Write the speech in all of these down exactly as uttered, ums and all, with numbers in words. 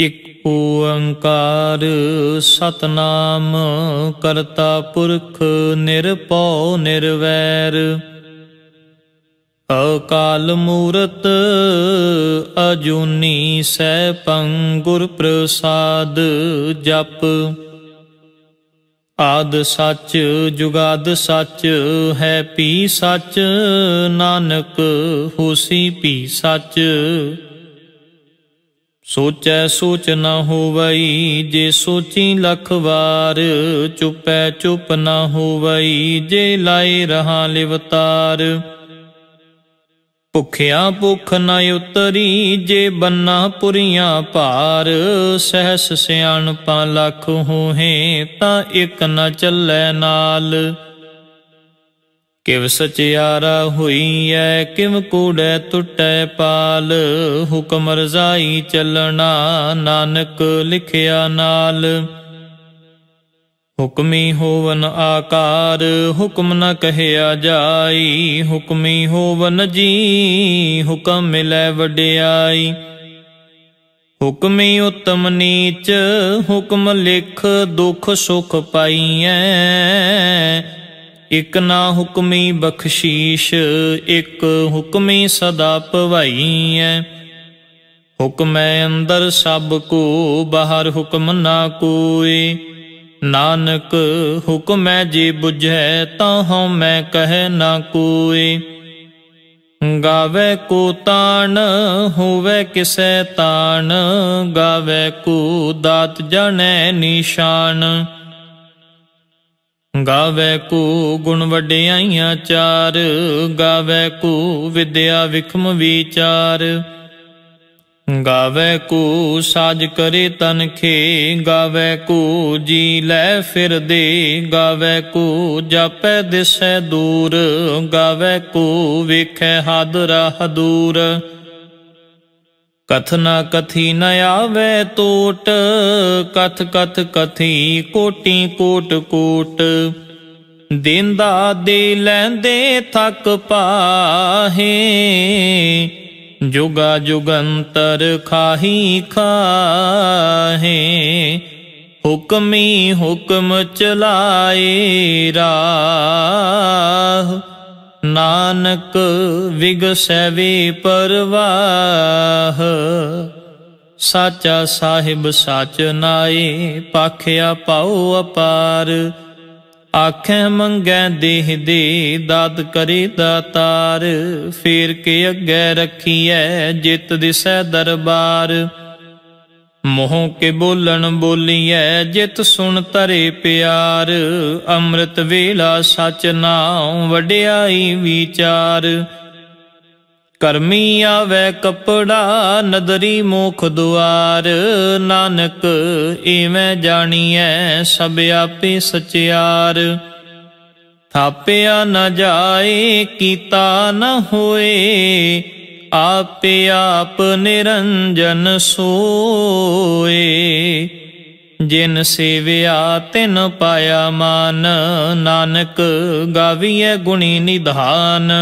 ਇਕ ਓੰਕਾਰ ਸਤਨਾਮ ਕਰਤਾ ਪੁਰਖ ਨਿਰਭਉ ਨਿਰਵੈਰ ਅਕਾਲ ਮੂਰਤ ਅਜੂਨੀ ਸੈਭੰ ਗੁਰ ਪ੍ਰਸਾਦ ਜਪ। ਆਦਿ ਸੱਚ ਜੁਗਾਦਿ ਸੱਚ ਹੈ ਭੀ ਸੱਚ ਨਾਨਕ ਹੋਸੀ ਭੀ ਸੱਚ। ਸੋਚੈ ਸੋਚ ਨ ਹੋਵਈ ਜੇ ਸੋਚੀ ਲੱਖ ਵਾਰ ਚੁਪੈ ਚੁਪ ਨ ਹੋਵਈ ਜੇ ਲਾਏ ਰਹਾ ਲਿਵਤਾਰ। ਭੁਖਿਆ ਭੁਖ ਨ ਉਤਰੀ ਜੇ ਬੰਨਾ ਪੁਰੀਆਂ ਭਾਰ ਸਹਿਸ ਸਿਆਣਪਾਂ ਲੱਖ ਹੋਹੇ ਤਾਂ ਇਕ ਨ ਚੱਲੈ ਨਾਲ। ਕਿਵ ਸਚਿਆਰਾ ਹੋਈਐ ਕਿਵ ਕੂੜੈ ਟੁੱਟੈ ਪਾਲ ਹੁਕਮ ਰਜ਼ਾਈ ਚੱਲਣਾ ਨਾਨਕ ਲਿਖਿਆ ਨਾਲ। ਹੁਕਮੀ ਹੋਵਨ ਆਕਾਰ ਹੁਕਮ ਨ ਕਹਿਆ ਜਾਈ ਹੁਕਮੀ ਹੋਵਨ ਜੀ ਹੁਕਮ ਮਿਲੈ ਵਡਿਆਈ। ਹੁਕਮੀ ਉਤਮ ਨੀਚ ਹੁਕਮ ਲਿਖ ਦੁਖ ਸੁਖ ਪਾਈਐ ਇਕ ਨਾ ਹੁਕਮੀ ਬਖਸ਼ੀਸ਼ ਇਕ ਹੁਕਮੀ ਸਦਾ ਭਵਾਈਐ। ਹੁਕਮੈ ਅੰਦਰ ਸਭ ਕੋ ਬਾਹਰ ਹੁਕਮ ਨਾ ਕੋਇ ਨਾਨਕ ਹੁਕਮੈ ਜੇ ਬੁਝੈ ਤਾਂ ਹਉ ਮੈਂ ਕਹਿ ਨਾ ਕੋਇ। ਗਾਵੇ ਕੋ ਤਾਣ ਹੋਵੇ ਕਿਸੈ ਤਾਣ ਗਾਵੇ ਕੋ ਦਾਤ ਜਾਣੈ ਨਿਸ਼ਾਨ। ਗਾਵੇ ਕੋ ਗੁਣ ਵਡਿਆਈਆਂ ਚਾਰ ਗਾਵੇ ਕੋ ਵਿਦਿਆ ਵਿਖਮ ਵਿਚਾਰ। ਗਾਵੇ ਕੋ ਸਾਜ ਕਰੇ ਤਨਖੇ ਗਾਵੇ ਕੋ ਜੀ ਲੈ ਫਿਰਦੇ ਗਾਵੇ ਕੋ ਜਾਪੈ ਦਿਸੈ ਦੂਰ ਗਾਵੇ ਕੋ ਵੇਖੈ ਹਦ ਰਾਹ ਦੂਰ। ਕਥ ਨਾ ਕਥੀ ਨ ਆਵੇ ਤੋਟ ਕਥ ਕਥ ਕਥੀ ਕੋਟੀ ਕੋਟ ਕੋਟ। ਦੇਂਦਾ ਦੇ ਲੈਂਦੇ ਥੱਕ ਪਾਹੇ ਜੁਗਾ ਜੁਗੰਤਰ ਖਾਹੀ ਖਾਹੇ। ਹੁਕਮੀ ਹੁਕਮ ਚਲਾਏ ਰਾਹ ਨਾਨਕ ਵਿਗਸੈ ਵੇ ਪਰਵਾਹ। ਸਾਚਾ ਸਾਹਿਬ ਸਾਚ ਨਾਏ ਪਾਖਿਆ ਪਾਉ ਅਪਾਰ। ਆਖੈ ਮੰਗੈ ਦੇਹ ਦੇ ਦਾਤ ਕਰੇ ਦਾਤਾਰ। ਫੇਰ ਕੇ ਅੱਗੇ ਰੱਖੀਐ ਜਿਤ ਦਿਸੈ ਦਰਬਾਰ। ਮੋਹ ਕੇ ਬੋਲਣ ਬੋਲੀਐ ਜਿਤ ਸੁਣ ਤਰੇ ਪਿਆਰ। ਅੰਮ੍ਰਿਤ ਵੇਲਾ ਸਚ ਨਾਉ ਵਡਿਆਈ ਵਿਚਾਰ। ਕਰਮੀ ਆਵੈ ਕਪੜਾ ਨਦਰੀ ਮੋਖ ਦੁਆਰ। ਨਾਨਕ ਇਵੇਂ ਜਾਣੀਐ ਸਭ ਆਪੇ ਸਚਿਆਰ। ਥਾਪਿਆ ਨ ਜਾਏ ਕੀਤਾ ਨ ਹੋਏ ਆਪੇ ਆਪ ਨਿਰੰਜਨ ਸੋਏ। ਜਿਨ ਸੇਵਿਆ ਤਿਨ ਪਾਇਆ ਮਾਨ ਨਾਨਕ ਗਾਵੀਐ ਗੁਣੀ ਨਿਧਾਨ।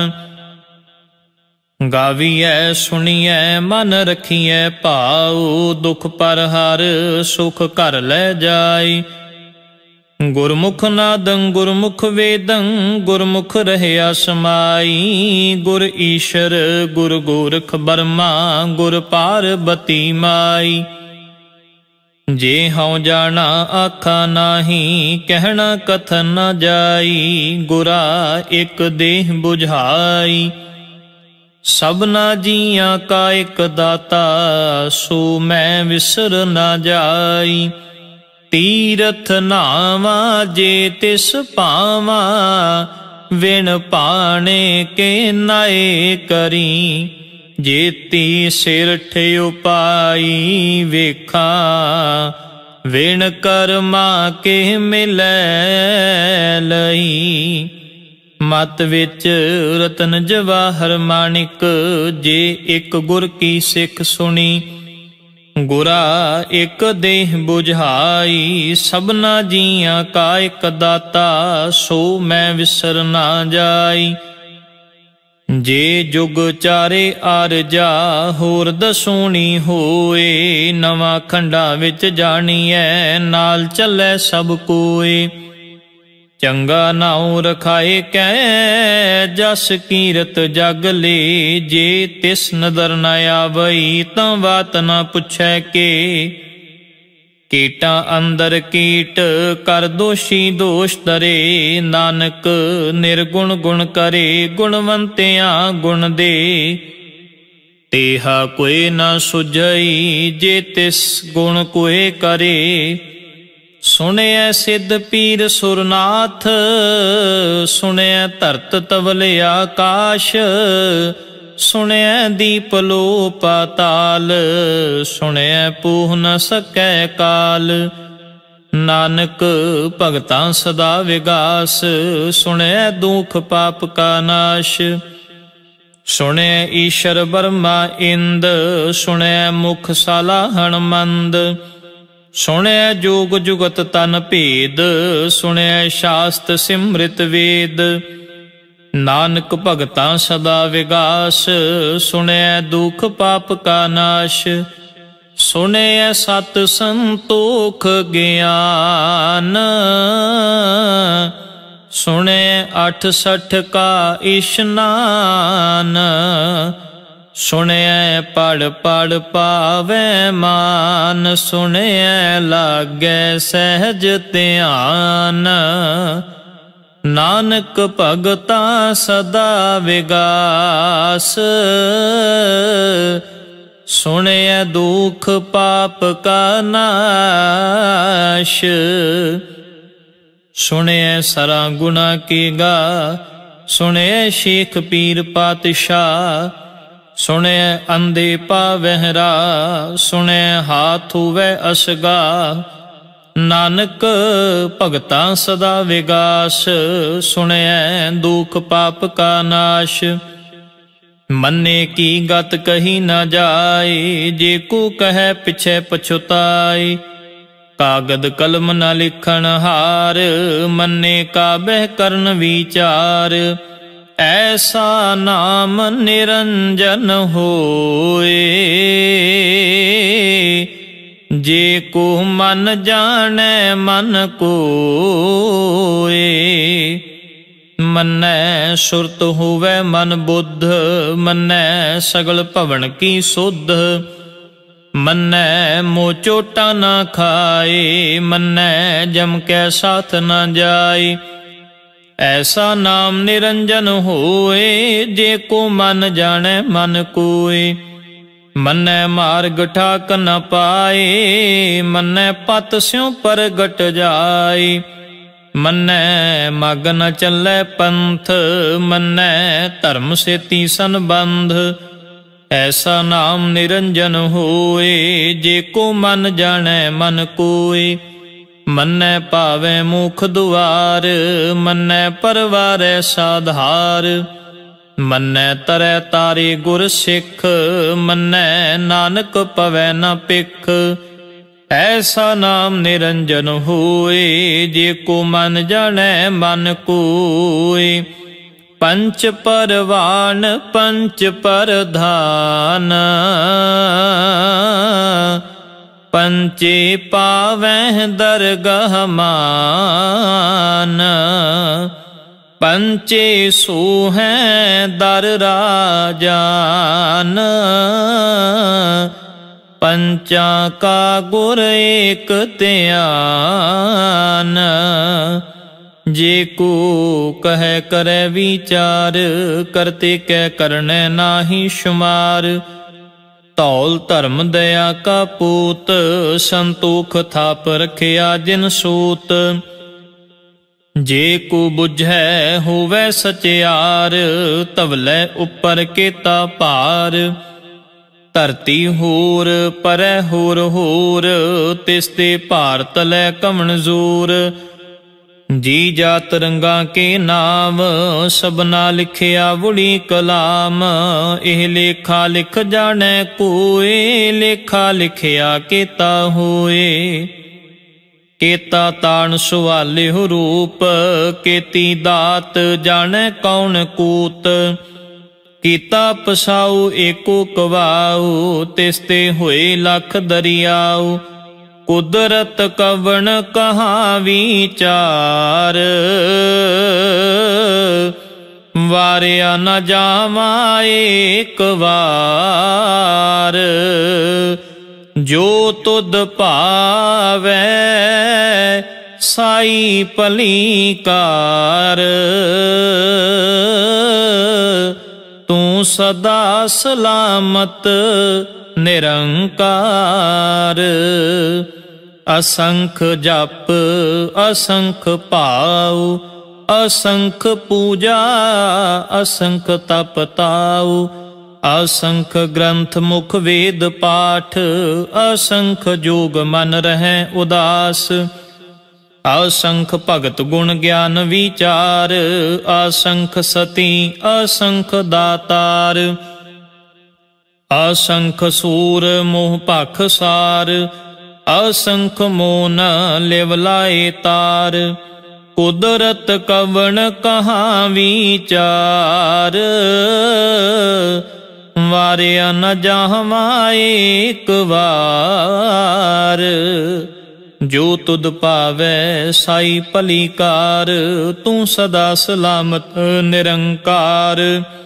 ਗਾਵੀਐ ਸੁਣੀਐ ਮਨ ਰਖੀਐ ਭਾਉ ਦੁਖ ਪਰ ਹਰ ਸੁਖ ਘਰ ਲੈ ਜਾਈ। ਗੁਰਮੁਖ ਨਾਦੰ ਗੁਰਮੁਖ ਵੇਦੰ ਗੁਰਮੁਖ ਰਹਿਆ ਸਮਾਈ। ਗੁਰ ਈਸ਼ਰ ਗੁਰ ਗੋਰਖ ਬਰਮਾ ਗੁਰ ਪਾਰਬਤੀ ਮਾਈ। ਜੇ ਹਉ ਜਾਣਾ ਆਖਾ ਨਾਹੀ ਕਹਿਣਾ ਕਥਨ ਨ ਜਾਈ। ਗੁਰਾ ਇਕ ਦੇਹ ਬੁਝਾਈ ਸਭਨਾ ਜੀਆਂ ਕਾ ਇਕ ਦਾਤਾ ਸੋ ਮੈਂ ਵਿਸਰ ਨਾ ਜਾਈ। ਤੀਰਥ ਨਾਵਾ ਜੇ ਤਿਸ ਪਾਵਾ ਵਿਣ ਪਾਣੇ ਕੇ ਨਾਏ ਕਰੀ। ਜੇਤੀ ਸਿਰ ਠਿਉ ਪਾਈ ਵੇਖਾਂ ਵਿਣ ਕਰਮਾ ਕੇ ਮਿਲੈ ਲਈ। ਮਤ ਵਿੱਚ ਰਤਨ ਜਵਾਹਰ ਮਾਣਿਕ ਜੇ ਇੱਕ ਗੁਰ ਕੀ ਸਿੱਖ ਸੁਣੀ। ਗੁਰਾ ਇੱਕ ਦੇਹ ਬੁਝਾਈ ਸਭਨਾ ਜੀਆਂ ਕਾ ਇੱਕ ਦਾਤਾ ਸੋ ਮੈਂ ਵਿਸਰ ਨਾ ਜਾਈ। ਜੇ ਜੁਗ ਚਾਰੇ ਆਰਜਾ ਹੋਰ ਦਸੂਣੀ ਹੋਏ, ਨਵਾਂ ਖੰਡਾ ਵਿੱਚ ਜਾਣੀਐ ਨਾਲ ਚੱਲੈ ਸਭ ਕੋਏ। ਚੰਗਾ ਨਾਉ ਰਖਾਏ ਕੈ ਜਸ ਕੀਰਤ ਜਗ ਲੇ, ਜੇ ਤਿਸ ਨਦਰ ਨ ਆਵਈ ਤਾਂ ਬਾਤ ਨ ਪੁੱਛੈ ਕੇ। ਕੀਟਾਂ ਅੰਦਰ ਕੀਟ ਕਰ ਦੋਸ਼ੀ ਦੋਸ਼ ਧਰੇ, ਨਾਨਕ ਨਿਰਗੁਣ ਗੁਣ ਕਰੇ ਗੁਣਵੰਤਿਆਂ ਗੁਣ ਦੇ। ਤੇਹਾ ਕੋਇ ਨ ਸੁਝਈ ਜੇ ਤਿਸ ਗੁਣ ਕੋਇ ਕਰੇ, ਸੁਣਿਐ ਸਿੱਧ ਪੀਰ ਸੁਰਨਾਥ ਸੁਣਿਐ ਧਰਤ ਤਵਲ ਆਕਾਸ਼। ਸੁਣਿਐ ਦੀਪ ਲੋ ਪਾਤਾਲ ਸੁਣਿਐ ਪੂਹ ਨ ਸਕੈ ਕਾਲ। ਨਾਨਕ ਭਗਤਾਂ ਸਦਾ ਵਿਗਾਸ ਸੁਣਿਐ ਦੁਖ ਪਾਪ ਕਾ ਨਾਸ਼। ਸੁਣਿਐ ਈਸ਼ਰ ਬਰਮਾ ਇੰਦ ਸੁਣਿਐ ਮੁਖ ਸਾਲਾਹਣ ਮੰਦ। ਸੁਣਿਐ ਜੋਗ ਜੁਗਤ ਤਨ ਭੇਦ ਸੁਣਿਐ ਸ਼ਾਸਤ ਸਿਮ੍ਰਿਤ ਵੇਦ। ਨਾਨਕ ਭਗਤਾਂ ਸਦਾ ਵਿਗਾਸ ਸੁਣਿਐ ਦੁਖ ਪਾਪ ਕਾ ਨਾਸ਼। ਸੁਣਿਐ ਸਤ ਸੰਤੋਖ ਗਿਆਨ ਸੁਣਿਐ ਅਠ ਸਠ ਕਾ ਇਸ਼ਨਾਨ। ਸੁਣਿਐ ਪੜ ਪੜ ਪਾਵੈ ਮਾਨ ਸੁਣਿਐ ਲਾਗੈ ਸਹਿਜ ਧਿਆਨ। ਨਾਨਕ ਭਗਤਾਂ ਸਦਾ ਵਿਗਾਸ ਸੁਣਿਐ ਦੁਖ ਪਾਪ ਕਾ ਨਾਸ਼। ਸੁਣਿਐ ਸਰਾ ਗੁਣਾ ਕੀ ਗਾ ਸੁਣਿਐ ਸ਼ੇਖ ਪੀਰ ਪਾਤਸ਼ਾਹ। ਸੁਣਿਐ ਅੰਧੇ ਪਾਵਹਿ ਰਾਹ ਸੁਣਿਐ ਹਾਥ ਹੁਵੈ ਅਸਗਾ। ਨਾਨਕ ਭਗਤਾਂ ਸਦਾ ਵਿਗਾਸ ਸੁਣਿਐ ਦੁਖ ਪਾਪ ਕਾ ਨਾਸ਼। ਮੰਨੇ ਕੀ ਗਤ ਕਹੀ ਨਾ ਜਾਏ, ਜੇ ਕੋ ਕਹੈ ਪਿਛੈ ਪਛੁਤਾਏ। ਕਾਗਦ ਕਲਮ ਨ ਲਿਖਣ ਹਾਰ ਮੰਨੇ ਕਾਬਹਿ ਕਰਨ ਵਿਚਾਰ। ਐਸਾ ਨਾਮ ਨਿਰੰਜਨ ਹੋਏ, ਜੇ ਕੋ ਮਨ ਜਾਣੈ ਮਨ ਕੋਏ। ਮੰਨੈ ਸੁਰਤ ਹੋਵੈ ਮਨ ਬੁੱਧ ਮੰਨੈ ਸਗਲ ਭਵਨ ਕੀ ਸੁਧ। ਮੰਨੈ ਮੋਹ ਚੋਟਾ ਨਾ ਖਾਏ ਮੰਨੈ ਜਮ ਕੈ ਸਾਥ ਨਾ ਜਾਏ। ਐਸਾ ਨਾਮ ਨਿਰੰਜਨ ਹੋਏ, ਜੇ ਕੋ ਮਨ ਜਾਣੈ ਮਨ ਕੋਏ। ਮੰਨੈ ਮਾਰਗ ਠਾਕ ਨ ਪਾਏ ਮੰਨੈ ਪਤ ਸਿਉ ਪ੍ਰਗਟ ਜਾਏ। ਮੰਨੈ ਮਗ ਨ ਚੱਲੈ ਪੰਥ ਮੰਨੈ ਧਰਮ ਸੇਤੀ ਸੰਬੰਧ। ਐਸਾ ਨਾਮ ਨਿਰੰਜਨ ਹੋਏ, ਜੇ ਕੋ ਮਨ ਜਾਣੈ ਮਨ ਕੋਏ। ਮੰਨੈ ਭਾਵੈ ਮੁਖ ਦੁਆਰ ਮੰਨੈ ਪਰਵਾਰੈ ਸਾਧਾਰ। ਮੰਨੈ ਤਰੈ ਤਾਰੇ ਗੁਰ ਸਿੱਖ ਮੰਨੈ ਨਾਨਕ ਪਵੈ ਨ ਪਿਖ। ਐਸਾ ਨਾਮ ਨਿਰੰਜਨ ਹੋਏ, ਜੇ ਕੋ ਮਨ ਜਾਣੈ ਮਨ ਕੋਏ। ਪੰਚ ਪਰਵਾਨ ਪੰਚ ਪਰਧਾਨ ਪੰਚੇ ਪਾਵਹਿ ਦਰਗਹ ਮਾਨ। ਪੰਚੇ ਸੋਹੈ ਦਰ ਰਾਜਾਨ ਪੰਚਾਂ ਕਾ ਗੁਰ ਏਕ ਧਿਆਨ। ਜੇ ਕੋ ਕਹੈ ਕਰੈ ਵਿਚਾਰ ਕਰਤੇ ਕੈ ਕਰਨੈ ਨਾਹੀ ਸ਼ੁਮਾਰ। ਧੌਲ ਧਰਮ ਦਇਆ ਕਾ ਪੂਤ ਸੰਤੋਖ ਥਾਪ ਰਖਿਆ ਜਿਨ ਸੂਤ। ਜੇ ਕੋ ਬੁਝੈ ਹੋਵੈ ਸਚਿਆਰ ਧਵਲੇ ਉੱਪਰ ਕੀਤਾ ਭਾਰ। ਧਰਤੀ ਹੋਰ ਪਰੈ ਹੋਰ ਹੋਰ ਤਿਸ ਤੇ ਭਾਰ ਤਲੈ ਕਵਣ ਜ਼ੋਰ। ਜੀ ਜਾਤ ਰੰਗਾਂ ਕੇ ਨਾਮ ਸਭਨਾ ਲਿਖਿਆ ਵੁੜੀ ਕਲਾਮ। ਇਹ ਲੇਖਾ ਲਿਖ ਜਾਣੈ ਕੋਏ ਲੇਖਾ ਲਿਖਿਆ ਕੀਤਾ ਹੋਏ। ਕੀਤਾ ਤਾਣ ਸੁਵਾਲਿਹੁ ਰੂਪ ਕੀਤੀ ਦਾਤ ਜਾਣੈ ਕੌਣ ਕੂਤ। कीता पसाऊ एको कवाऊ, तिसते हुए लख दरियाऊ। कुदरत कवन कहाँ विचार, वारिया न जावा एक बार। जो तुद भावै साई भलीकार, तू सदा सलामत निरंकार। असंख जप असंख भाव, असंख पूजा असंख तप ताऊ। असंख ग्रंथ मुख वेद पाठ, असंख जोग मन रहै उदास। असंख भगत गुण ज्ञान विचार, असंख सती असंख दातार। असंख सूर मोह भख सार, असंख मोन लिव लाए तार। कुदरत कवन कहाँ विचार, वारिया न जावा एक बार। जो तुद भावै साई भलीकार, तू सदा सलामत निरंकार।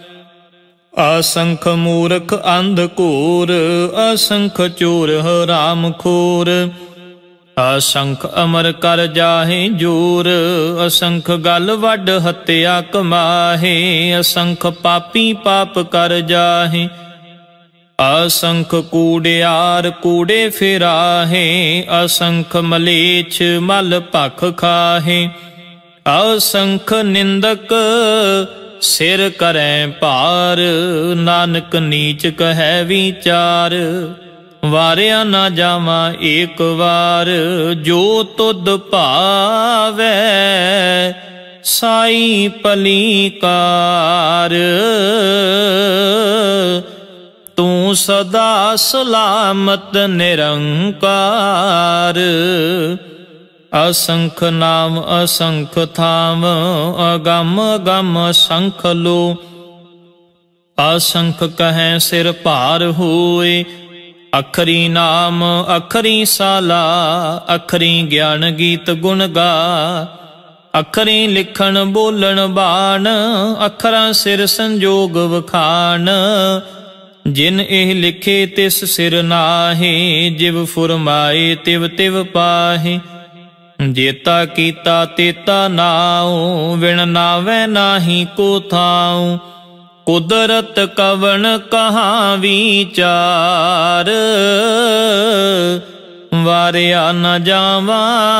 असंख मूर्ख अंधकूर, असंख चोर हराम खोर। असंख अमर कर जाहे जोर, असंख गल वड हत्या कमाहे। असंख पापी पाप कर जाहे, असंख कूड़ियार कूड़े फिराहे। असंख मलेच्छ मल भख खाहे, असंख निंदक सिर करें पार। नानक नीच कहे विचार, वारिया न जावा एक बार। जो तुद भावै साई भलीकार, तू सदा सलामत निरंकार। असंख नाम असंख थाम, अगम अगम असंख लो। असंख कहें सिर भार होए, अखरी नाम अखरी साला। अखरी ज्ञान गीत गुण गा, अखरी लिखण बोलण बाण। अखरां सिर संजोग वखाण, जिन एह लिखे तिस सिर नाहे। जिव फुरमाए तिव तिव पाहे, जेता कीता तेता नाऊ। विण नावै नाही को थाऊ, कुदरत कवन कहाँ विचार। वारिया न जावा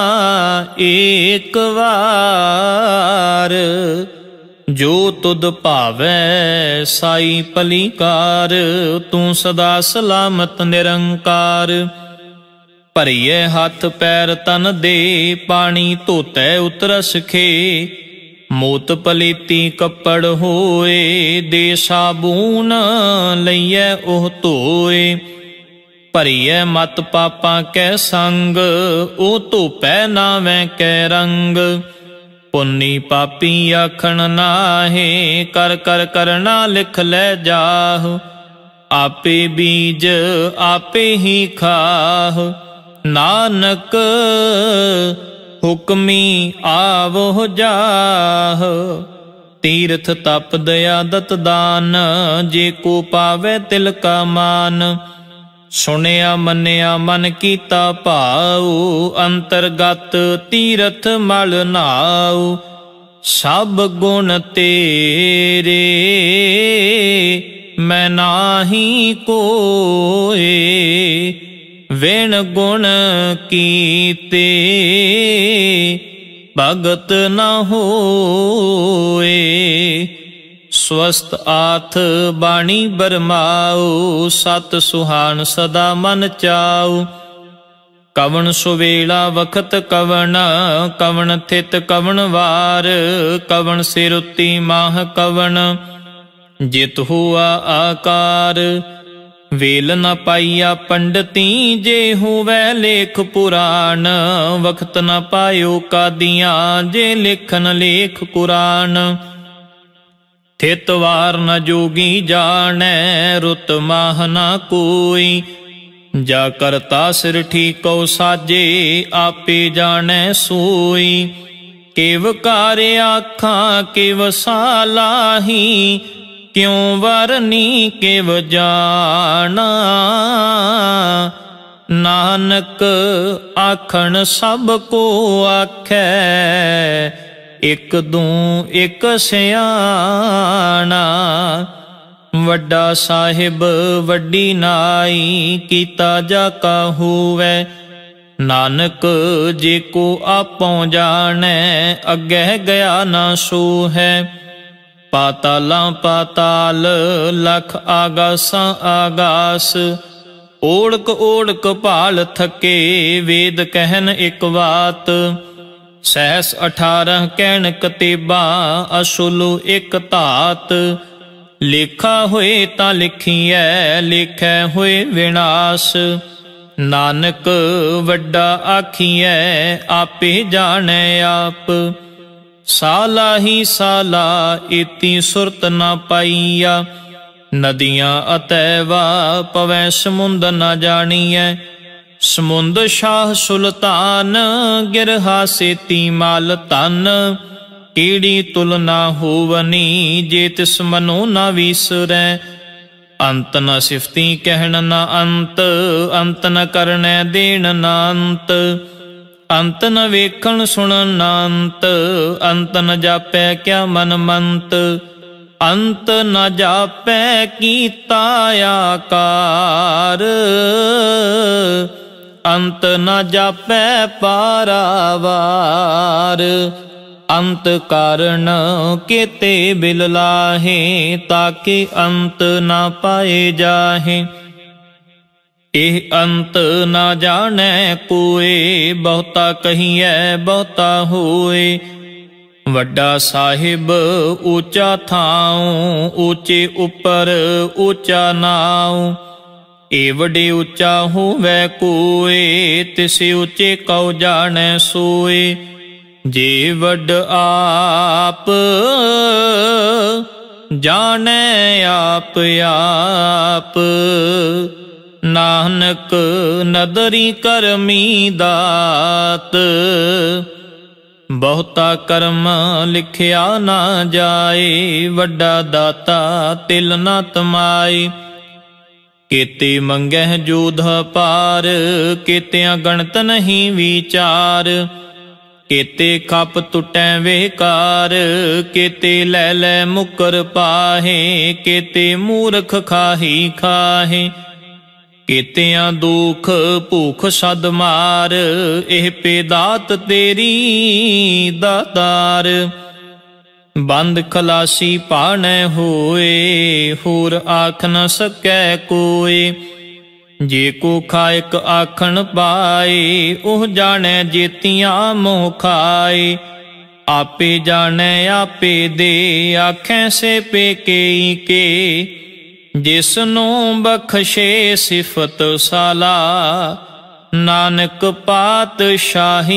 एक बार। जो तुद भावै साई भलीकार, तू सदा सलामत निरंकार। भरिए हथ पैर तन दे, पानी धोतै उतरस खे। मोत पलीती कपड़ होए, दे साबून लइए ओह धोए। भरिए मत पापा कै संग, ओ धोपै नावै कै रंग। पुन्नी पापी आखण नाहे, कर कर करना लिख लै जाह। आपे बीज आपे ही खाह, नानक हुक्मी आवह जाह। तीर्थ तप दया दत दान, जे को पावै तिल का मान। सुनिया मनिया मन कीता भाऊ, अंतरगत तीरथ मल नाऊ। सब गुण तेरे मैं नाही कोए, विण गुण कीते भगत न होए। स्वस्थ आथ बाणी बरमाओ, सत सुहान सदा मन चाओ। कवन सुवेला वखत कवन, कवन थित कवन वार। कवन सिरुति माह कवन, जित हुआ आकार। वेल न पाइया पंडिती, जे हुवै लेख पुराण। वखत न पायो कादियां, जे लिखन लेख कुरान। ਥਿਤ ਵਾਰ ਨ ਜੋਗੀ ਜਾਣੈ, ਰੁਤ ਮਾਹ ਨਾ ਕੋਈ। ਜਾ ਕਰਤਾ ਸਿਰ ਠੀਕੋ ਸਾਜੇ, ਆਪੇ ਜਾਣੈ ਸੋਈ। ਕਿਵ ਕਾਰ ਆਖਾਂ ਕਿਵ ਸਾਲਾਹੀ, ਕਿਉ ਵਰਨੀ ਕਿਵ ਜਾਣਾ। ਨਾਨਕ ਆਖਣ ਸਭ ਕੋ ਆਖੈ, ਇਕ ਦੂੰ ਇਕ ਸਿਆਣਾ। ਵੱਡਾ ਸਾਹਿਬ ਵੱਡੀ ਨਾਈ, ਕੀਤਾ ਜਾ ਕਾ ਹੋਵੈ। ਨਾਨਕ ਜੇ ਕੋ ਆਪੋਂ ਜਾਣੈ, ਅੱਗੇ ਗਿਆ ਨਾ ਸੋ ਹੈ। ਪਾਤਾਲਾਂ ਪਾਤਾਲ, ਲਖ ਆਗਾਸਾਂ ਆਗਾਸ। ਓੜਕ ਓੜਕ ਭਾਲ ਥਕੇ, ਵੇਦ ਕਹਿਨ ਇਕ ਬਾਤ। ਸਹਿਸ ਅਠਾਰਹ ਕਹਿਣ ਕਤੇਬਾਂ, ਅਸੁਲ ਇਕ ਧਾਤ। ਲੇਖਾ ਹੋਏ ਤਾਂ ਲਿਖੀਐ, ਲੇਖੈ ਹੋਏ ਵਿਨਾਸ਼। ਨਾਨਕ ਵੱਡਾ ਆਖੀਐ, ਆਪੇ ਜਾਣੈ ਆਪ। ਸਾਲਾ ਹੀ ਸਾਲਾ, ਇਤੀ ਸੁਰਤ ਨਾ ਪਾਈਆ। ਨਦੀਆਂ ਅਤੈਵਾ, ਪਵੈ ਸਮੁੰਦ ਨਾ ਜਾਣੀਐ। ਸਮੁੰਦ ਸ਼ਾਹ ਸੁਲਤਾਨ, ਗਿਰਹਾ ਸੇਤੀ ਮਾਲ ਧਨ। ਕੀੜੀ ਤੁਲਨਾ ਹੋਵਨੀ, ਜੇ ਤਿਸ ਮਨੋ ਨਾ ਵੀਸਰੈ। ਅੰਤ ਨ ਸਿਫਤੀ ਕਹਿਣ ਨਾ ਅੰਤ, ਅੰਤ ਨ ਕਰਨੈ ਦੇਣ ਨਾ ਅੰਤ। ਅੰਤ ਨ ਵੇਖਣ ਸੁਣਨ ਨਾ ਅੰਤ, ਅੰਤ ਨ ਜਾਪੈ ਕਿਆ ਮਨ ਮੰਤ। ਅੰਤ ਨ ਜਾਪੈ ਕੀਤਾ ਆਕਾਰ, ਅੰਤ ਨ ਜਾਪੈ ਪਾਰਾਵਾਰ। ਅੰਤ ਕਾਰਨ ਕੇਤੇ ਬਿਲ ਲਾਹੇ, ਤਾਕੇ ਅੰਤ ਨਾ ਪਾਏ ਜਾਹੇ। ਇਹ ਅੰਤ ਨਾ ਜਾਣੈ ਕੋਏ, ਬਹੁਤਾ ਕਹੀਐ ਬਹੁਤਾ ਹੋਏ। ਵੱਡਾ ਸਾਹਿਬ ਊਚਾ ਥਾਉ, ਊਚੇ ਉੱਪਰ ਊਚਾ ਨਾਉ। ਏ ਵੱਡੇ ਊਚਾ ਹੋਵੈ ਕੋਏ, ਤਿਸ ਊਚੇ ਕਉ ਜਾਣੈ ਸੋਏ। ਜੇ ਵੱਡ ਆਪ, ਜਾਣੈ ਆਪ ਆਪ। ਨਾਨਕ ਨਦਰੀ ਕਰਮੀ ਦਾਤ, ਬਹੁਤਾ ਕਰਮ ਲਿਖਿਆ ਨਾ ਜਾਏ। ਵੱਡਾ ਦਾਤਾ ਤਿਲ ਨਾ ਤਮਾਏ। ਕੇਤੇ ਮੰਗਹਿ ਜੋਧ ਪਾਰ, ਕੇਤਿਆਂ ਗਣਤ ਨਹੀਂ ਵਿਚਾਰ। ਕੇਤੇ ਖਪ ਟੁੱਟੈ ਵੇਕਾਰ, ਕੇਤੇ ਲੈ ਲੈ ਮੁਕਰ ਪਾਹੇ। ਕੇਤੇ ਮੂਰਖ ਖਾਹੀ ਖਾਹੇ, ਕੇਤਿਆਂ ਦੁਖ ਭੂਖ ਸਦ ਮਾਰ। ਇਹ ਪੇਦਾਤ ਤੇਰੀ ਦਾਤਾਰ। ਬੰਦ ਖਲਾਸੀ ਪਾਣੈ ਹੋਏ, ਹੋਰ ਆਖ ਨ ਸਕੈ ਕੋਏ। ਜੇ ਕੋ ਖਾਇਕ ਆਖਣ ਪਾਏ, ਉਹ ਜਾਣੈ ਜੇਤੀਆਂ ਮੋਹ ਖਾਏ। ਆਪੇ ਜਾਣੈ ਆਪੇ ਦੇ, ਆਖੈ ਸੇ ਪੇਕੇ ਕੇ। ਜਿਸਨੂੰ ਬਖਸ਼ੇ ਸਿਫਤ ਸਾਲਾ, ਨਾਨਕ ਪਾਤਸ਼ਾਹੀ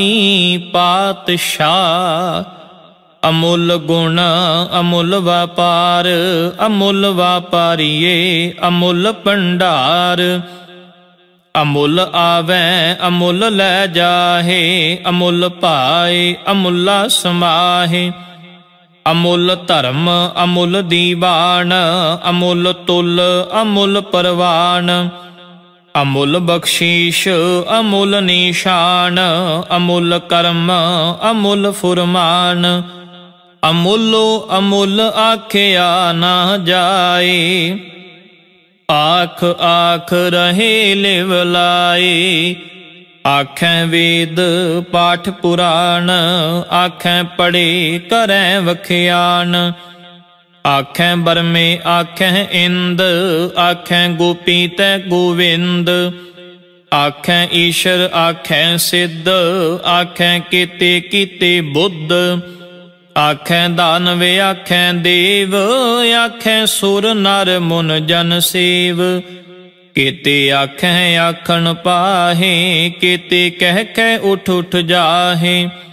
ਪਾਤਸ਼ਾਹ। ਅਮੁੱਲ ਗੁਣ ਅਮੁੱਲ ਵਪਾਰ, ਅਮੁੱਲ ਵਾਪਾਰੀਏ ਅਮੁੱਲ ਭੰਡਾਰ। ਅਮੁੱਲ ਆਵੈ ਅਮੁੱਲ ਲੈ ਜਾਹੇ, ਅਮੁੱਲ ਪਾਏ ਅਮੁੱਲਾ ਸਮਾਹੇ। ਅਮੁੱਲ ਧਰਮ ਅਮੁੱਲ ਦੀਵਾਨ, ਅਮੁੱਲ ਤੁਲ ਅਮੁੱਲ ਪਰਵਾਨ। ਅਮੁੱਲ ਬਖਸ਼ੀਸ਼ ਅਮੁੱਲ ਨਿਸ਼ਾਨ, ਅਮੁੱਲ ਕਰਮ ਅਮੁੱਲ ਫੁਰਮਾਨ। ਅਮੁੱਲੋ ਅਮੁੱਲ ਆਖਿਆ ਨਾ ਜਾਏ, ਆਖ ਆਖ ਰਹੇ ਲਿਵ ਲਾਏ। ਆਖੈ ਵੇਦ ਪਾਠ ਪੁਰਾਣ, ਆਖੈ ਪੜ੍ਹੇ ਕਰੈ ਵਖਿਆਨ। ਆਖੈ ਬਰਮੇ ਆਖੈ ਇੰਦ, ਆਖੈ ਗੋਪੀ ਤੈ ਗੋਵਿੰਦ। ਆਖੈ ਈਸ਼ਰ ਆਖੈ ਸਿੱਧ, ਆਖੈ ਕੀਤੇ ਕੀਤੇ ਬੁੱਧ। ਆਖੈ ਦਾਨਵ ਆਖੈ ਦੇਵ, ਆਖੈ ਸੁਰ ਨਰ ਮੁਨ ਜਨ ਸੇਵ। ਕੀਤੇ ਆਖੈ ਆਖਣ ਪਾਹੇ, ਕੀਤੇ ਕਹਿ ਕਹਿ ਉਠ ਉਠ ਜਾਹੇ।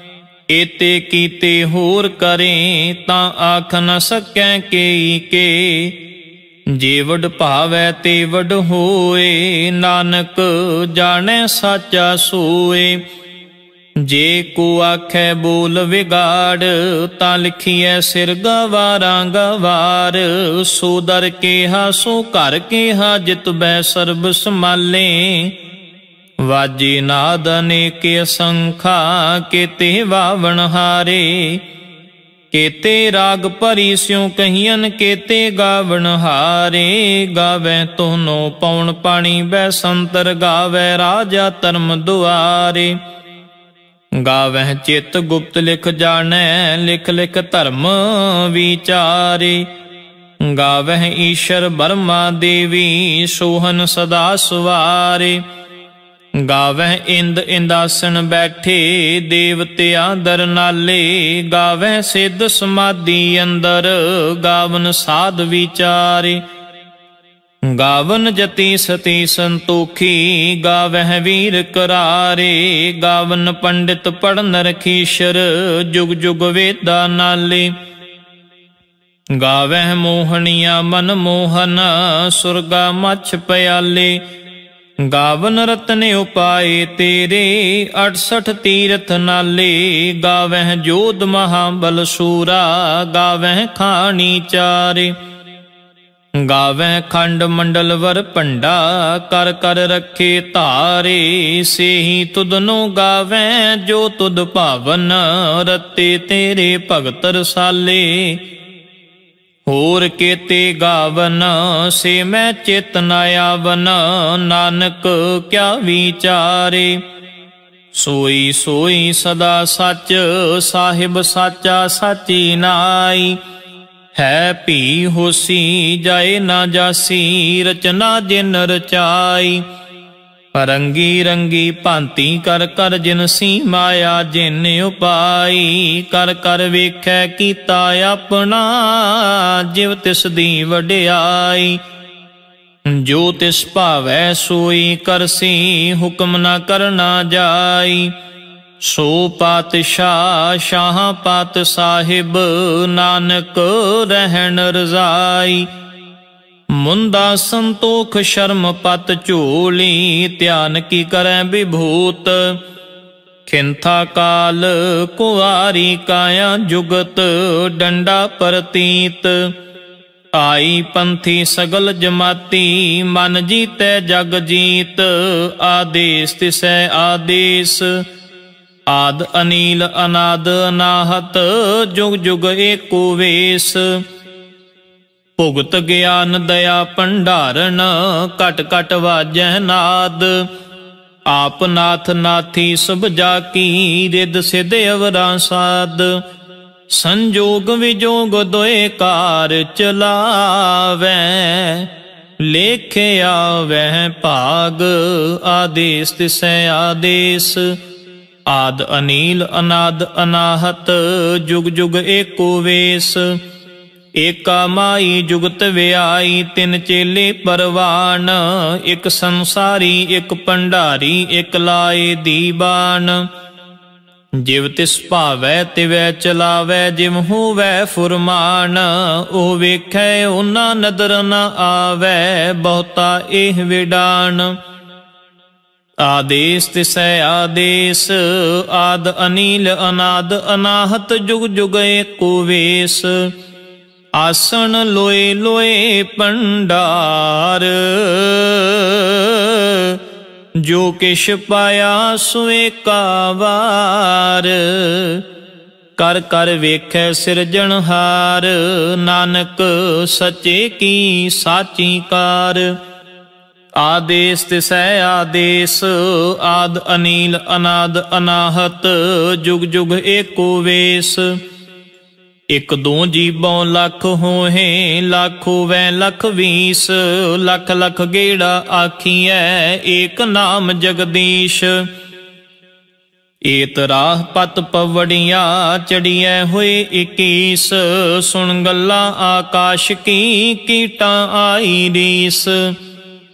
एते कीते होर करें तां आख न सकै केई के। जे वड भावै ते वड होए नानक जाने साचा सोए। जे को आखै बोल विगाड़ तां लिखिए सिर गवारा गवार। सो दर केहा सो घर केहा जित बै सर्ब संभाले। वाजे नाद अनेके असंखा केते वावण हारे। केते राग भरी स्यों कहियन केते गावण हारे। गावे तोनो पौन पानी बैसंतर गावे राजा धर्म दुआरे। गावह चित गुप्त लिख जानै लिख लिख धर्म विचारे। गावह ईश्वर ब्रह्मा देवी सोहन सदा सवारे। गावह इंद इंदासन बैठे देवतिया दर नाले। गावह सिद्ध समाधि अंदर गावन साध विचारे। गावन जति सती संतोखी गावह वीर करारे। गावन पंडित पढ़न रखीशर जुग जुग वेदा नाले। गावह मोहनिया मन मोहन सुरगा मछ प्याले। गावन रतन उपाय तेरे अड़सठ तीरथ नाले। गावह जोध महाबल सूरा गावह खानी चारे। गावह खंड मंडल वर पंडा कर कर रखे धारे। से ही तुदनो गावह जो तुद भावन रते तेरे भगत रसाले। होर केते गावन से मैं चित न आवन। नानक क्या विचारे। सोई सोई सदा सच साहिब साचा साची नाई। है भी होसी जाए ना जासी रचना जिन रचाई। रंगी रंगी भांति कर कर जिनसी माया जिन उपाई। कर कर वेखै कीता अपना जिव तिस दी वड्याई। जो तिस भावै सोई करसी हुक्म न करना जाई। सो पातशाह शाह पात साहिब नानक रहन रजाई। मुंदा संतोख शर्म पत झोली ध्यान की करै विभूत। खिंथा काल कुआरी काया जुगत डंडा परतीत। आई पंथी सगल जमाती मन जीतै जग जीत। आदेश तिसै आदेश आद अनील अनाद अनाहत जुग जुग एको वेश। भुगत ज्ञान दया भंडारण कट कट वाजह नाद। आप नाथ नाथी सब जाकी रिद सिद्ध अवरा साध। संजोग विजोग दोए कार चलावै लेखे आवह भाग। आदेश तिसै आदेश आद अनील अनाद अनाहत जुग जुग एको वेश। एका माई जुगत व्याई तिन चेले परवान। एक संसारी एक भंडारी एक लाए दीवान। जिव तिस भावै तिवै चलावै जिव होवै फुरमान। ओ वेखै ओना नदर न आवै बहुता एह विडान। आदेश तिसै आदेश आद अनील अनाद अनाहत जुग जुग एको वेश। आसन लोए लोए भंडार जो किश पाया सुए कावार। कर कर वेखै सिरजनहार नानक सचे की साची कार। आदेश तिसै आदेश आद अनील अनाद अनाहत जुग जुग एको वेश। एक दो जीबों लख होहे लाख होवै लख बीस। लख लख गेड़ा आखिए एक नाम जगदीश। एत राह पत पवड़िया चढ़िए हुए इक्कीस। सुन गल्ला आकाश की कीटा आई रीस।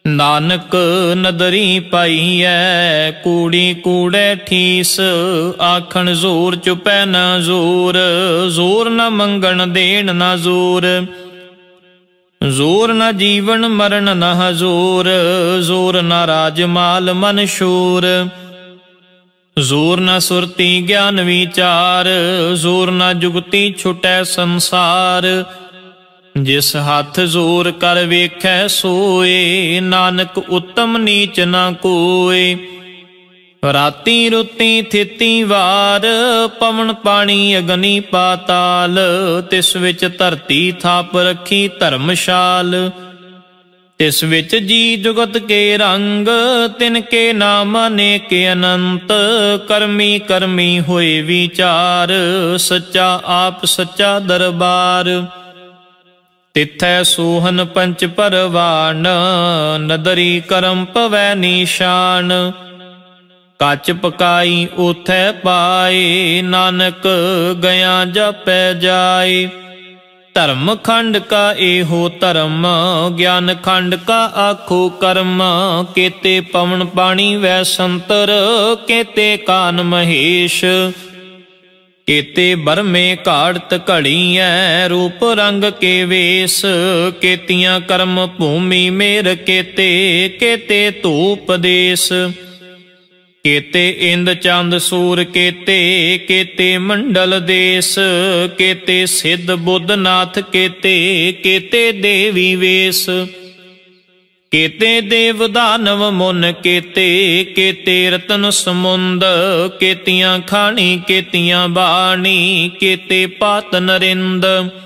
ਨਾਨਕ ਨਦਰੀ ਪਾਈਐ ਕੂੜੀ ਕੂੜੈ ਠੀਸ, ਆਖਣ ਜ਼ੋਰ ਚੁਪੈ ਨਾ ਜ਼ੋਰ, ਜ਼ੋਰ ਨ ਮੰਗਣ ਦੇਣ ਨਾ ਜ਼ੋਰ, ਜ਼ੋਰ ਨ ਜੀਵਨ ਮਰਨ ਨ ਹਜ਼ੂਰ, ਜ਼ੋਰ ਨ ਰਾਜ ਮਾਲ ਮਨ ਸ਼ੂਰ, ਜ਼ੋਰ ਨ ਸੁਰਤੀ ਗਿਆਨ ਵਿਚਾਰ, ਜ਼ੋਰ ਨ ਜੁਗਤੀ ਛੁਟੈ ਸੰਸਾਰ, ਜਿਸ ਹੱਥ ਜ਼ੋਰ ਕਰ ਵੇਖੈ ਸੋਏ, ਨਾਨਕ ਉਤਮ ਨੀਚ ਨਾ ਕੋਏ। ਰਾਤੀ ਰੁੱਤੀ ਥਿਤੀ ਵਾਰ, ਪਵਨ ਪਾਣੀ ਅਗਨੀ ਪਾਤਾਲ, ਤਿਸ ਵਿੱਚ ਧਰਤੀ ਥਾਪ ਰੱਖੀ ਧਰਮਸ਼ਾਲ, ਤਿਸ ਵਿੱਚ ਜੀ ਜੁਗਤ ਕੇ ਰੰਗ, ਤਿਨ ਕੇ ਨਾਮ ਅਨੇਕ ਅਨੰਤ, ਕਰਮੀ ਕਰਮੀ ਹੋਏ ਵਿਚਾਰ, ਸੱਚਾ ਆਪ ਸੱਚਾ ਦਰਬਾਰ, ਤਿਥੈ ਸੋਹਨ ਪੰਚ ਪਰਵਾਨ, ਨਦਰੀ ਕਰਮ ਪਵੈ ਨਿਸ਼ਾਨ, ਕੱਚ ਪਕਾਈ ਉਥੈ ਪਾਏ, ਨਾਨਕ ਗਿਆ ਜਪੈ ਜਾਏ। ਧਰਮ ਖੰਡ ਕਾ ਇਹੋ ਧਰਮ, ਗਿਆਨ ਖੰਡ ਕਾ ਆਖੋ ਕਰਮ, ਕੇਤੇ ਪਵਨ ਪਾਣੀ ਵੈ ਸੰਤਰ, ਕੇਤੇ ਕਾਨ ਮਹੇਸ਼, ਕੇਤੇ ਬਰਮੇ ਘਾੜਤ ਘੜੀਐ, ਰੂਪ ਰੰਗ ਕੇ ਵੇਸ, ਕੇਤੀਆਂ ਕਰਮ ਭੂਮੀ ਮੇਰ ਕੇਤੇ, ਕੇਤੇ ਧੂਪ ਦੇਸ, ਕੇਤੇ ਇੰਦ ਚੰਦ ਸੂਰ ਕੇਤੇ, ਕੇਤੇ ਮੰਡਲ ਦੇਸ, ਕੇਤੇ ਸਿੱਧ ਬੁੱਧ ਨਾਥ ਕੇਤੇ, ਕੇਤੇ ਦੇਵੀ ਵੇਸ, ਕੇਤੇ ਦੇਵ ਦਾਨਵ ਮੁਨ ਕੇਤੇ, ਕੇਤੇ ਰਤਨ ਸਮੁੰਦ, ਕੇਤੀਆਂ ਖਾਣੀ ਕੇਤੀਆਂ ਬਾਣੀ, ਕੇਤੇ ਪਾਤ ਨਰਿੰਦ,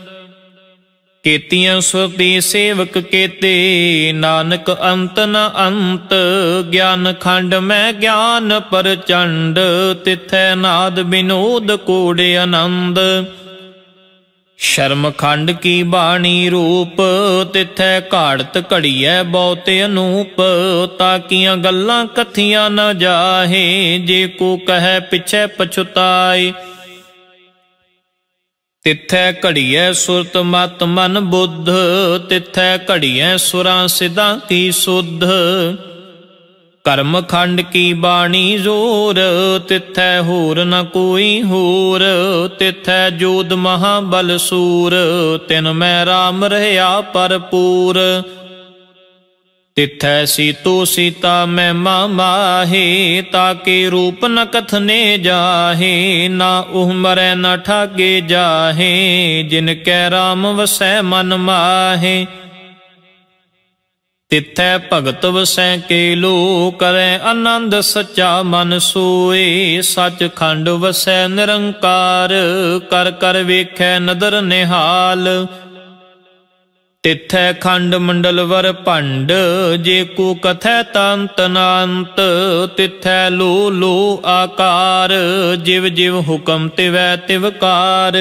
ਕੇਤੀਆਂ ਸੁਰਤੀ ਸੇਵਕ ਕੇਤੇ, ਨਾਨਕ ਅੰਤ ਨ ਅੰਤ, ਗਿਆਨ ਖੰਡ ਮੈਂ ਗਿਆਨ ਪ੍ਰਚੰਡ, ਤਿਥੈ ਨਾਦ ਬਿਨੋਦ ਕੋੜ ਆਨੰਦ, ਸ਼ਰਮ ਖੰਡ ਕੀ ਬਾਣੀ ਰੂਪ, ਤਿਥੈ ਘਾੜਤ ਘੜੀਐ ਬਹੁਤ ਅਨੂਪ, ਤਾਕੀਆਂ ਗੱਲਾਂ ਕਥੀਆਂ ਨ ਜਾਹੇ, ਜੇ ਕੋ ਕਹੈ ਪਿਛੈ ਪਛੁਤਾਏ, ਤਿਥੈ ਘੜੀਐ ਸੁਰਤ ਮਤ ਮਨ ਬੁੱਧ, ਤਿਥੈ ਘੜੀਐ ਸੁਰਾਂ ਸਿਧਾਂ ਕੀ ਸੁਧ, ਕਰਮ ਖੰਡ ਕੀ ਬਾਣੀ ਜ਼ੋਰ, ਤਿਥੈ ਹੋਰ ਨ ਕੋਈ ਹੋਰ, ਤਿਥੈ ਜੋਧ ਮਹਾਬਲ ਸੂਰ, ਤਿਨ ਮੈਂ ਰਾਮ ਰਹਿਆ ਭਰਪੂਰ, ਤਿਥੈ ਸੀਤੋ ਸੀਤਾ ਮਹਿਮਾ ਮਾਹੇ, ਤਾਕੇ ਰੂਪ ਨ ਕਥਨੇ ਜਾਹੇ, ਨਾ ਉਹ ਮਰੈ ਨ ਠਾਗੇ ਜਾਹੇ, ਜਿਨ ਕੈ ਰਾਮ ਵਸੈ ਮਨ ਮਾਹੇ, ਤਿਥੈ ਭਗਤ ਵਸੈ ਕੇ ਲੋ, ਕਰੈ ਆਨੰਦ ਸੱਚਾ ਮਨ ਸੋਏ, ਸੱਚ ਖੰਡ ਵਸੈ ਨਿਰੰਕਾਰ, ਕਰ ਕਰ ਵੇਖੈ ਨਦਰ ਨਿਹਾਲ, ਤਿਥੈ ਖੰਡ ਮੰਡਲ ਵਰ ਭੰਡ, ਜੇ ਕੋ ਕਥੈ ਤੰਤ ਨਾੰਤ, ਤਿਥੈ ਲੋ ਲੋ ਆਕਾਰ, ਜਿਵ ਜਿਵ ਹੁਕਮ ਤਿਵੈ ਤਿਵਕਾਰ,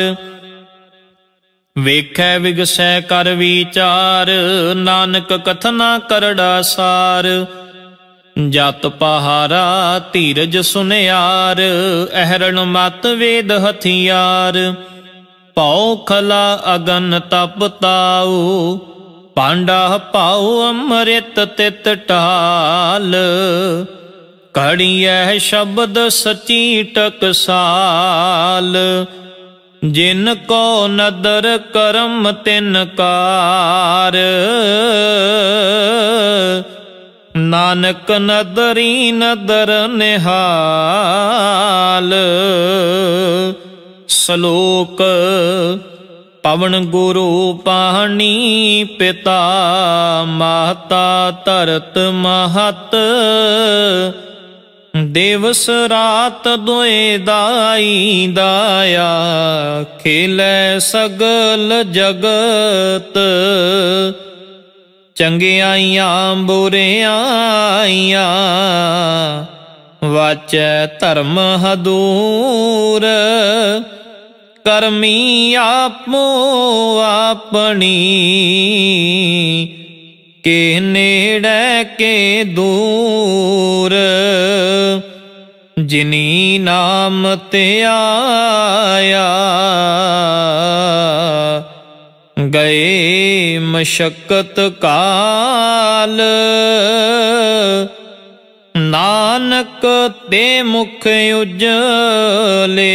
ਵੇਖੈ ਵਿਗਸੈ ਕਰ ਵਿਚਾਰ, ਨਾਨਕ ਕਥਨਾ ਕਰੜਾ ਸਾਰ, ਜਤ ਪਹਾਰਾ ਧੀਰਜ ਸੁਨਿਆਰ, ਅਹਰਣ ਮਤ ਵੇਦ ਹਥਿਆਰ, ਭਉ ਖਲਾ ਅਗਨ ਤਪ ਤਾਉ, ਪਾਂਡਾ ਪਾਉ ਅੰਮ੍ਰਿਤ ਤਿਤ ਢਾਲ, ਘੜੀਐ ਸ਼ਬਦ ਸਚੀ ਟਕਸਾਲ, ਜਿਨ ਕੋ ਨਦਰ ਕਰਮ ਤਿਨ ਕਾਰ, ਨਾਨਕ ਨਦਰੀ ਨਦਰ ਨਿਹਾਲ। ਸ਼ਲੋਕ ਪਵਨ ਗੁਰੂ ਪਾਣੀ ਪਿਤਾ, ਮਾਤਾ ਧਰਤ ਮਹਤ, ਦਿਵਸ ਰਾਤ ਦੁਇ ਦਾਈ ਦਾਇਆ, ਖੇਲੇ ਸਗਲ ਜਗਤ, ਚੰਗਿਆਈਆਂ ਬੁਰਿਆਈਆਂ, ਵਾਚੈ ਧਰਮ ਹਦੂਰ, ਕਰਮੀ ਆਪੋ ਆਪਣੀ, ਕੇ ਨੇੜੇ ਕੇ ਦੂਰ, ਜਿਨੀ ਨਾਮ ਤੇ ਆਇਆ, ਗਏ ਮਸ਼ੱਕਤ ਕਾਲ, ਨਾਨਕ ਤੇ ਮੁਖ ਉਜਲੇ,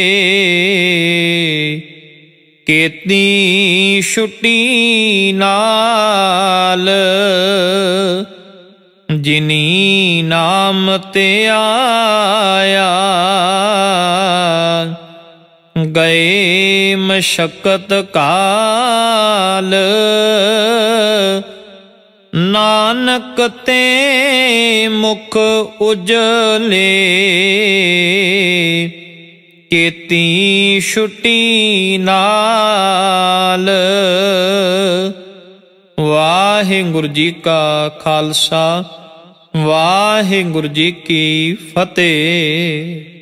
ਕੀਤੀ ਛੁਟੀ ਨਾਲ, ਜਿਨੀ ਨਾਮ ਤੇ ਆਇਆ, ਗਏ ਮਸ਼ੱਕਤ ਕਾਲ, ਨਾਨਕ ਤੇ ਮੁਖ ਉਜਲੇ, ਕੀਤੀ ਛੁਟੀ ਨਾਲ। ਵਾਹਿਗੁਰੂ ਜੀ ਕਾ ਖਾਲਸਾ, ਵਾਹਿਗੁਰੂ ਜੀ ਕੀ ਫਤਿਹ।